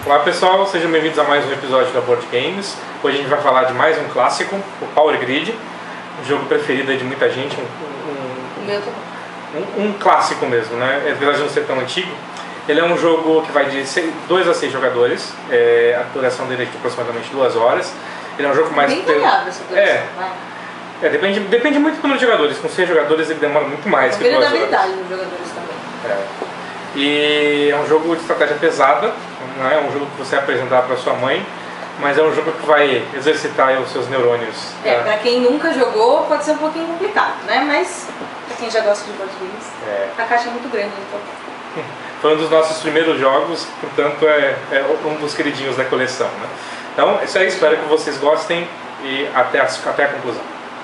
Olá pessoal, sejam bem-vindos a mais um episódio da Board Games. Hoje a gente vai falar de mais um clássico, o Power Grid, um jogo preferido de muita gente, um clássico mesmo, né? Apesar de não ser tão antigo. Ele é um jogo que vai de 2 a 6 jogadores, a duração dele é de aproximadamente 2 horas. Ele é um jogo mais... Bem variável essa duração, depende muito do número de jogadores. Com 6 jogadores ele demora muito mais que 2 horas. Depende da habilidade dos jogadores também. E é um jogo de estratégia pesada, não é um jogo que você vai apresentar para sua mãe, mas é um jogo que vai exercitar os seus neurônios. Pra quem nunca jogou pode ser um pouquinho complicado, né? Mas pra quem já gosta de board games, a caixa é muito grande, então. Foi um dos nossos primeiros jogos, portanto é um dos queridinhos da coleção, né? Então, isso aí, espero que vocês gostem e até a conclusão.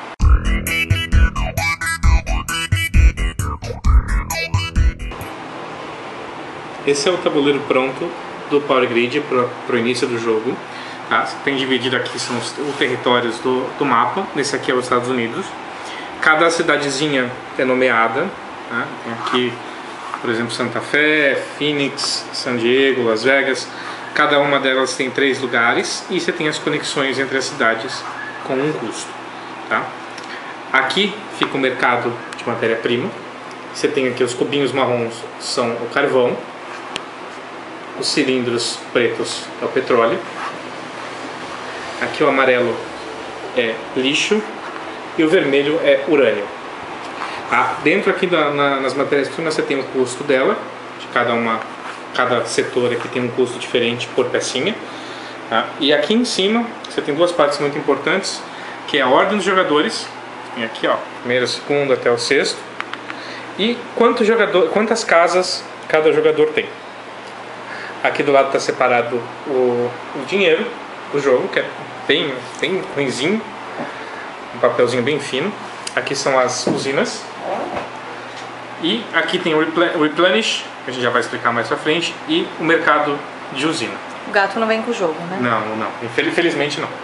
Esse é o tabuleiro pronto do Power Grid para o início do jogo. Tá? Tem dividido aqui são os territórios do mapa. Esse aqui é os Estados Unidos. Cada cidadezinha é nomeada. Tá? Tem aqui, por exemplo, Santa Fé, Phoenix, San Diego, Las Vegas. Cada uma delas tem 3 lugares e você tem as conexões entre as cidades com um custo. Tá? Aqui fica o mercado de matéria-prima. Você tem aqui os cubinhos marrons, são o carvão. Os cilindros pretos é o petróleo. Aqui o amarelo é lixo e o vermelho é urânio. Dentro aqui nas matérias-primas você tem o custo dela, de cada setor aqui tem um custo diferente por pecinha. E aqui em cima você tem 2 partes muito importantes, que é a ordem dos jogadores. Tem aqui, ó, primeiro, segundo até o sexto. E quantas casas cada jogador tem. Aqui do lado está separado o dinheiro do jogo, que é bem ruinzinho, um papelzinho bem fino. Aqui são as usinas. E aqui tem o Replenish, que a gente já vai explicar mais pra frente, e o mercado de usina. O gato não vem com o jogo, né? Não. Infelizmente não.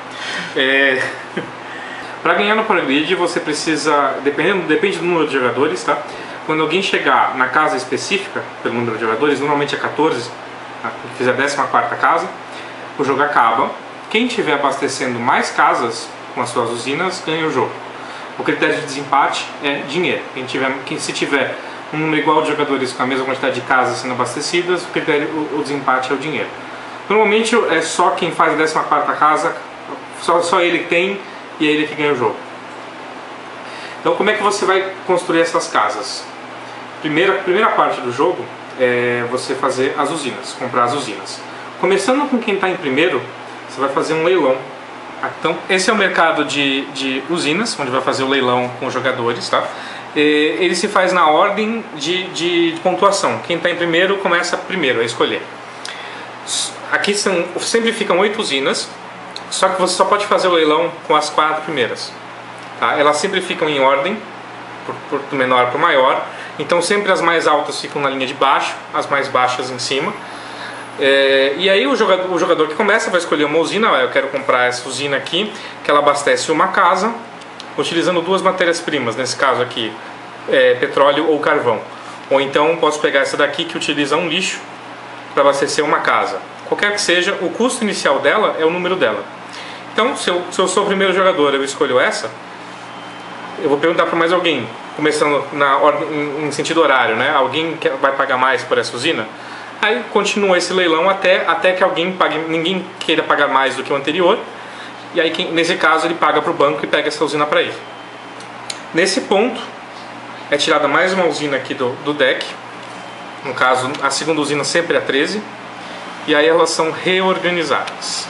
Para ganhar no Power Grid você precisa, depende do número de jogadores, tá? Quando alguém chegar na casa específica, pelo número de jogadores, normalmente é 14, fizer a 14ª casa, o jogo acaba. Quem estiver abastecendo mais casas com as suas usinas ganha o jogo. O critério de desempate é dinheiro. Se tiver um número igual de jogadores com a mesma quantidade de casas sendo abastecidas, o desempate é o dinheiro. Normalmente é só quem faz a 14ª casa, só ele tem, e é ele que ganha o jogo. Então como é que você vai construir essas casas? Primeira parte do jogo é você fazer as usinas, comprar as usinas. Começando com quem está em primeiro, você vai fazer um leilão. Então, esse é o mercado de usinas, onde vai fazer o leilão com os jogadores, tá? Ele se faz na ordem de pontuação. Quem está em primeiro começa primeiro a escolher. Aqui sempre ficam 8 usinas, só que você só pode fazer o leilão com as 4 primeiras. Tá? Elas sempre ficam em ordem, do menor para o maior. Então sempre as mais altas ficam na linha de baixo, as mais baixas em cima. E aí o jogador que começa vai escolher uma usina. Eu quero comprar essa usina aqui, que ela abastece uma casa, utilizando 2 matérias-primas, nesse caso aqui, petróleo ou carvão. Ou então posso pegar essa daqui que utiliza um lixo para abastecer uma casa. Qualquer que seja, o custo inicial dela é o número dela. Então se eu sou o primeiro jogador, eu escolho essa, eu vou perguntar para mais alguém, começando em sentido horário, né? Alguém vai pagar mais por essa usina? Aí continua esse leilão até que ninguém queira pagar mais do que o anterior. E aí nesse caso ele paga para o banco e pega essa usina para ele. Nesse ponto é tirada mais uma usina aqui do deck. No caso, a segunda usina sempre é 13. E aí elas são reorganizadas.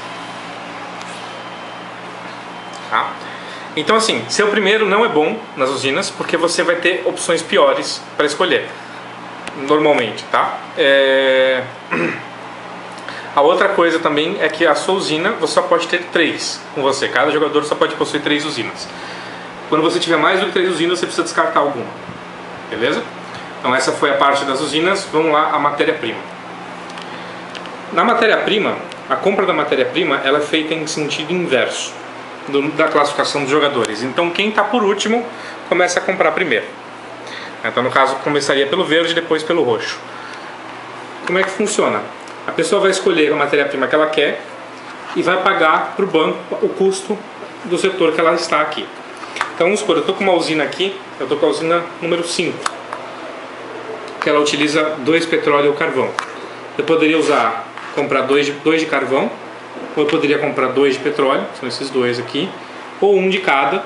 Tá? Então assim, ser o primeiro não é bom nas usinas, porque você vai ter opções piores para escolher, normalmente, tá? A outra coisa também é que a sua usina, você só pode ter 3 com você, cada jogador só pode possuir 3 usinas. Quando você tiver mais do que 3 usinas, você precisa descartar alguma, beleza? Então essa foi a parte das usinas. Vamos lá, a matéria-prima. Na matéria-prima, a compra da matéria-prima ela é feita em sentido inverso da classificação dos jogadores. Então quem está por último começa a comprar primeiro. Então no caso começaria pelo verde e depois pelo roxo. Como é que funciona? A pessoa vai escolher a matéria-prima que ela quer e vai pagar para o banco o custo do setor que ela está aqui. Então vamos supor, eu estou com uma usina aqui, eu estou com a usina número 5, que ela utiliza 2 petróleo ou carvão. Eu poderia comprar 2 de carvão, ou eu poderia comprar 2 de petróleo, são esses 2 aqui, ou 1 de cada.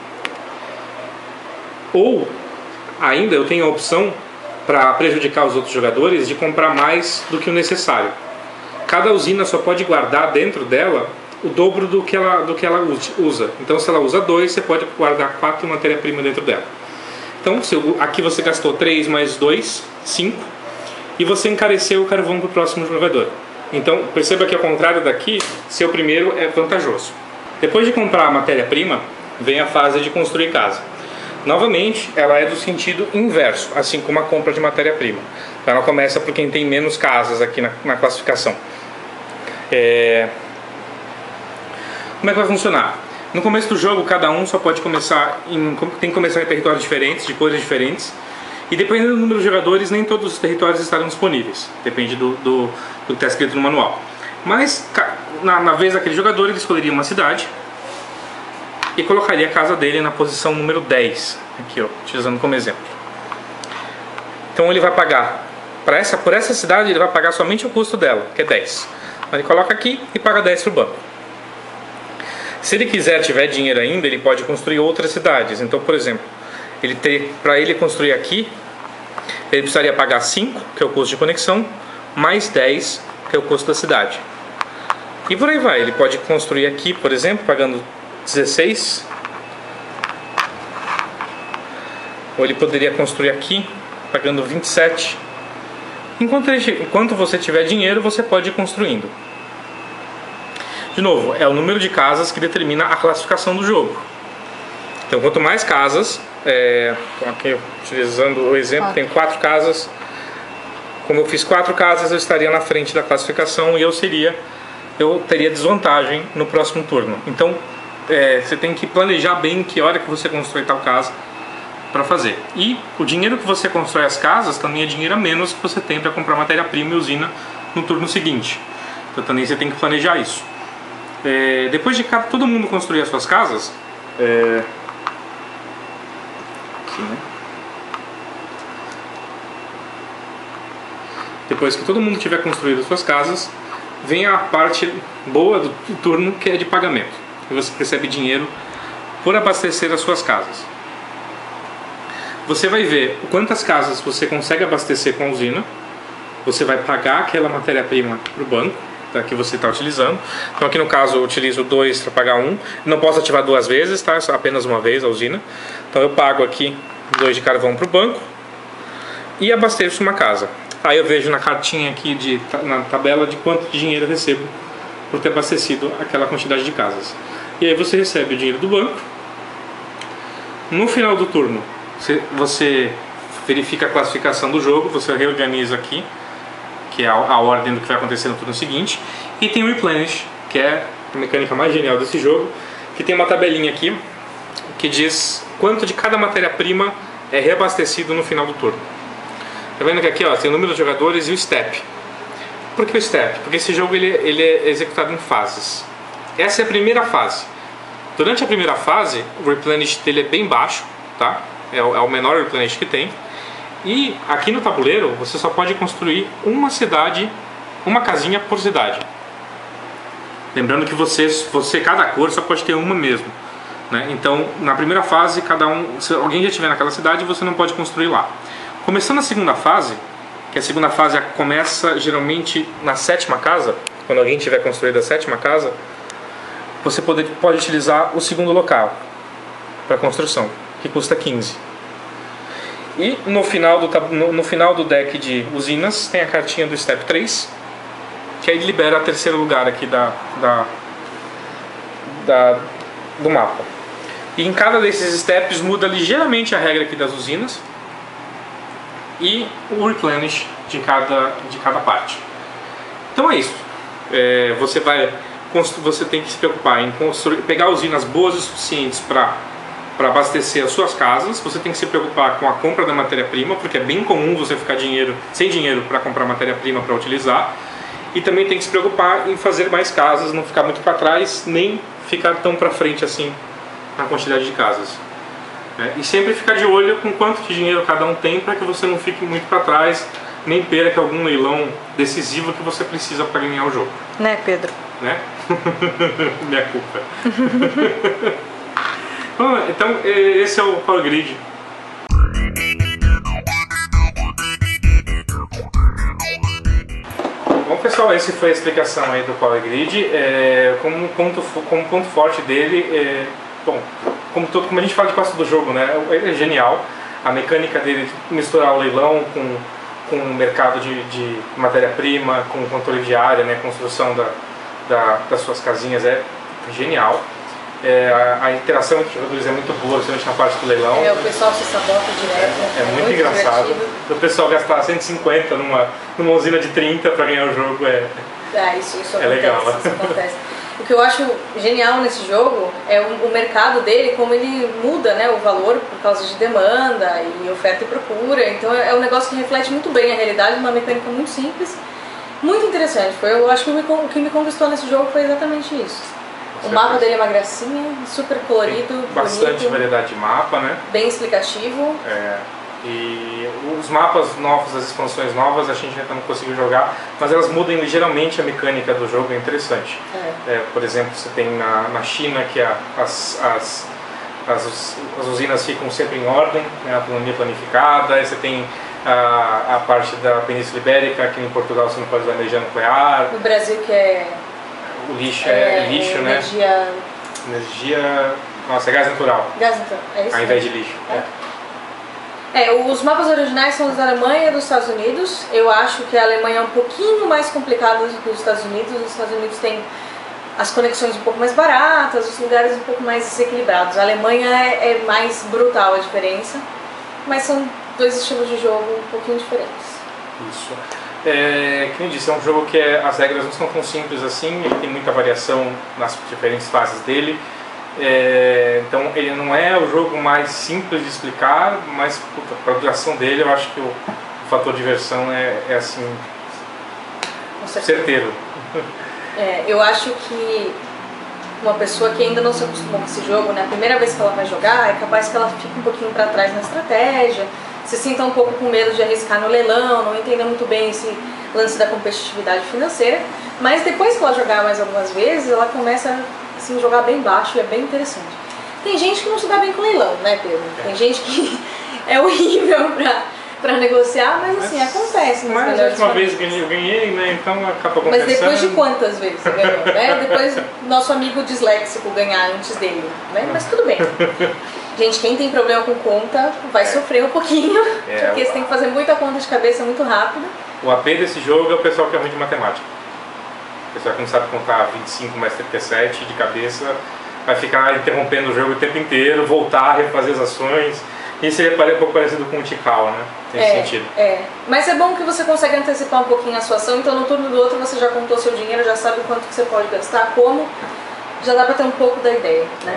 Ou ainda eu tenho a opção, para prejudicar os outros jogadores, de comprar mais do que o necessário. Cada usina só pode guardar dentro dela o dobro do que ela usa. Então se ela usa 2, você pode guardar 4 matéria-prima dentro dela. Então aqui você gastou 3 mais 2, 5, e você encareceu o carvão para o próximo jogador. Então perceba que ao contrário daqui, seu primeiro é vantajoso. Depois de comprar a matéria-prima, vem a fase de construir casa. Novamente, ela é do sentido inverso, assim como a compra de matéria-prima. Então ela começa por quem tem menos casas aqui na classificação. Como é que vai funcionar? No começo do jogo, cada um só pode começar tem que começar em territórios diferentes, de cores diferentes. E dependendo do número de jogadores, nem todos os territórios estarão disponíveis. Depende do que está escrito no manual. Mas, na vez daquele jogador, ele escolheria uma cidade e colocaria a casa dele na posição número 10, aqui ó, utilizando como exemplo. Então ele vai pagar, por essa cidade ele vai pagar somente o custo dela, que é 10. Então, ele coloca aqui e paga 10 para o banco. Se ele tiver dinheiro ainda, ele pode construir outras cidades. Então, por exemplo, para ele construir aqui, ele precisaria pagar 5, que é o custo de conexão, mais 10, que é o custo da cidade. E por aí vai, ele pode construir aqui, por exemplo, pagando 16, ou ele poderia construir aqui pagando 27. Enquanto você tiver dinheiro, você pode ir construindo. De novo, é o número de casas que determina a classificação do jogo. Então quanto mais casas, aqui utilizando o exemplo, tem 4 casas. Como eu fiz 4 casas, eu estaria na frente da classificação e eu teria desvantagem no próximo turno. Então você tem que planejar bem que hora que você constrói tal casa para fazer. E o dinheiro que você constrói as casas também é dinheiro a menos que você tem para comprar matéria-prima e usina no turno seguinte. Então também você tem que planejar isso. Depois de todo mundo construir as suas casas, aqui, né? Depois que todo mundo tiver construído as suas casas, vem a parte boa do turno, que é de pagamento. Você recebe dinheiro por abastecer as suas casas. Você vai ver quantas casas você consegue abastecer com a usina. Você vai pagar aquela matéria-prima para o banco que você está utilizando. Então aqui no caso eu utilizo 2 para pagar 1. Não posso ativar 2 vezes, tá? Só apenas uma vez a usina. Então eu pago aqui 2 de carvão para o banco e abasteço uma casa. Aí eu vejo na cartinha aqui, na tabela, de quanto de dinheiro eu recebo por ter abastecido aquela quantidade de casas. E aí você recebe o dinheiro do banco. No final do turno, você verifica a classificação do jogo, você reorganiza aqui, que é a ordem do que vai acontecer no turno seguinte. E tem o Replenish, que é a mecânica mais genial desse jogo, que tem uma tabelinha aqui que diz quanto de cada matéria-prima é reabastecido no final do turno. Tá vendo que aqui tem o número de jogadores e o step. Por que o step? Porque esse jogo ele é executado em fases. Essa é a primeira fase. Durante a primeira fase, o replenish dele é bem baixo, tá? É o menor replenish que tem. E aqui no tabuleiro, você só pode construir uma cidade, uma casinha por cidade. Lembrando que cada cor só pode ter uma mesmo, né? Então, na primeira fase, se alguém já estiver naquela cidade, você não pode construir lá. Começando a segunda fase, que a segunda fase começa geralmente na 7ª casa, quando alguém tiver construído a 7ª casa, você pode utilizar o segundo local para construção, que custa 15. E no final do deck de usinas tem a cartinha do Step 3, que aí libera o terceiro lugar aqui do mapa. E em cada desses steps muda ligeiramente a regra aqui das usinas e o replenish de cada parte. Então é isso. Você tem que se preocupar em pegar usinas boas o suficientes para abastecer as suas casas. Você tem que se preocupar com a compra da matéria-prima, porque é bem comum você ficar sem dinheiro para comprar matéria-prima para utilizar. E também tem que se preocupar em fazer mais casas, não ficar muito para trás, nem ficar tão para frente assim na quantidade de casas. E sempre ficar de olho com quanto de dinheiro cada um tem, para que você não fique muito para trás, nem perca algum leilão decisivo que você precisa para ganhar o jogo. Né, Pedro? Né? Minha culpa. Então, esse é o Power Grid. Bom, pessoal, essa foi a explicação aí do Power Grid. Como ponto forte dele, bom, como a gente fala de quase todo jogo, né? Ele é genial. A mecânica dele de misturar o leilão com o mercado de matéria-prima, com o controle de área, né? Construção das suas casinhas é genial. A interação entre os jogadores é muito boa, principalmente na parte do leilão. O pessoal se sabota direto. É muito engraçado. Divertido. O pessoal gastar 150 numa usina de 30 para ganhar o jogo isso acontece, legal. Isso acontece. O que eu acho genial nesse jogo é o mercado dele, como ele muda, né, o valor por causa de demanda e oferta e procura. Então é um negócio que reflete muito bem a realidade, uma mecânica muito simples, muito interessante. Eu acho que o que me conquistou nesse jogo foi exatamente isso. O mapa dele é uma gracinha, super colorido, tem bastante bonito, variedade de mapa, né? Bem explicativo. E os mapas novos, as expansões novas, a gente ainda não conseguiu jogar, mas elas mudam ligeiramente a mecânica do jogo, é interessante. Por exemplo, você tem na China que as usinas ficam sempre em ordem, né, a autonomia planificada. Aí você tem a parte da Península Ibérica, que em Portugal você não pode usar energia nuclear. No Brasil que é... O lixo é lixo, né? Energia... Nossa, é gás natural. Gás natural, é isso? Ao invés de lixo. Os mapas originais são os da Alemanha e dos Estados Unidos. Eu acho que a Alemanha é um pouquinho mais complicada do que os Estados Unidos. Os Estados Unidos têm as conexões um pouco mais baratas, os lugares um pouco mais desequilibrados. A Alemanha é mais brutal a diferença, mas são dois estilos de jogo um pouquinho diferentes. Isso. Como eu disse, é um jogo que as regras não são tão simples assim, ele tem muita variação nas diferentes fases dele. Então ele não é o jogo mais simples de explicar, mas para a duração dele eu acho que o fator diversão é assim, certeiro. Eu acho que uma pessoa que ainda não se acostumou com esse jogo, né, a primeira vez que ela vai jogar, é capaz que ela fique um pouquinho para trás na estratégia, se sinta um pouco com medo de arriscar no leilão, não entenda muito bem esse lance da competitividade financeira, mas depois que ela jogar mais algumas vezes, ela começa assim, jogar bem baixo e é bem interessante. Tem gente que não se dá bem com leilão, né, Pedro? Tem gente que é horrível pra negociar, mas assim, acontece. Mas a última vez eu ganhei, né, então acaba compensando. Mas depois de quantas vezes você ganhou, né? Depois nosso amigo disléxico ganhar antes dele, né? Mas tudo bem. Gente, quem tem problema com conta vai sofrer um pouquinho, porque você tem que fazer muita conta de cabeça muito rápido. O AP desse jogo é o pessoal que é ruim de matemática. O pessoal que não sabe contar 25 mais 37 de cabeça vai ficar interrompendo o jogo o tempo inteiro, voltar, refazer as ações. Isso é um pouco parecido com o Tikal, né? Tem sentido. Mas é bom que você consegue antecipar um pouquinho a sua ação, então no turno do outro você já contou seu dinheiro, já sabe quanto que você pode gastar, como, já dá pra ter um pouco da ideia, né?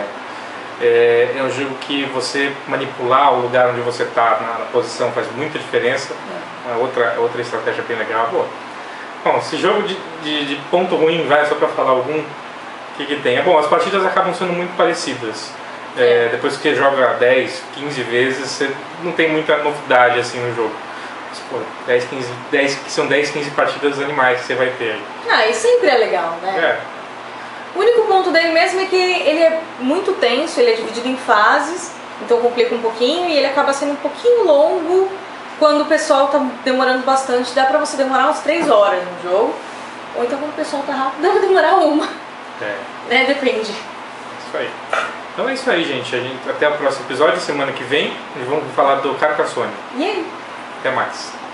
É um jogo que você manipular o lugar onde você está na posição faz muita diferença. Outra estratégia bem legal. Bom, esse jogo de ponto ruim, vai só para falar algum, o que tem? Bom, as partidas acabam sendo muito parecidas. Depois que você joga 10, 15 vezes, você não tem muita novidade assim no jogo. Mas, pô, 10, 15 partidas animais que você vai ter aí. E sempre é legal, né? O único ponto dele mesmo é que ele é muito tenso, ele é dividido em fases, então complica um pouquinho e ele acaba sendo um pouquinho longo quando o pessoal tá demorando bastante. Dá pra você demorar umas 3 horas no jogo, ou então quando o pessoal tá rápido dá pra demorar uma. Né? Depende. Isso aí. Então é isso aí, gente. Até o próximo episódio, semana que vem, nós vamos falar do Carcassonne. E aí? Até mais.